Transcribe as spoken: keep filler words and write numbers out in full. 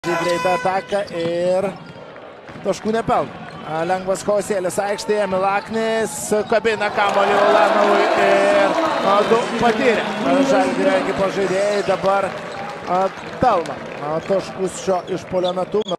Greitą ataką ir taškų nepelno. Lengvas chaosėlis aikštėje, Milaknis kabina kamuolį Ulanovui ir du patyrė. Žalgirio ekipos žaidėjai dabar pelno taškus šio išpuolio metu.